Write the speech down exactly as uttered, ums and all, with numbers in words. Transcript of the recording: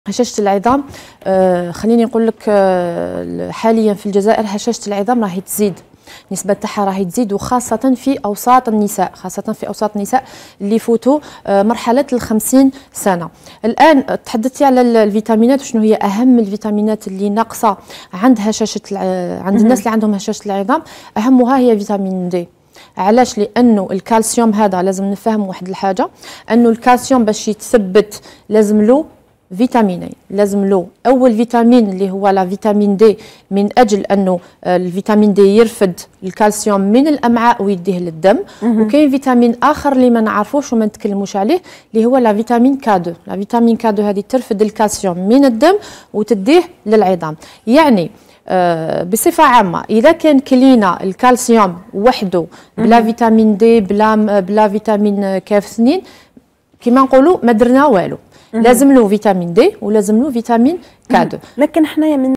هشاشة العظام آه خليني نقول لك آه حاليا في الجزائر هشاشة العظام راهي تزيد، نسبة تاعها راهي تزيد، وخاصة في أوساط النساء، خاصة في أوساط النساء اللي فوتوا آه مرحلة الخمسين سنة. الآن تحدثتي على الفيتامينات، وشنو هي أهم الفيتامينات اللي ناقصة عند هشاشة عند الناس اللي عندهم هشاشة العظام؟ أهمها هي فيتامين دي. علاش؟ لانه الكالسيوم هذا لازم نفهم واحد الحاجه، انه الكالسيوم باش يتثبت لازم له فيتامينين، لازم له اول فيتامين اللي هو لا فيتامين دي، من اجل انه الفيتامين دي يرفد الكالسيوم من الامعاء ويديه للدم. وكاين فيتامين اخر اللي ما نعرفوش وما نتكلموش عليه اللي هو لا فيتامين كا اثنين. لا فيتامين كا اثنين هذه ترفد الكالسيوم من الدم وتديه للعظام. يعني آه بصفة عامة إذا كان كلينا الكالسيوم وحده بلا فيتامين دي بلا بلا فيتامين كاف اثنين، كما نقولوا ما درنا والو. لازم له فيتامين دي ولازم له فيتامين كا اثنين. لكن حنايا من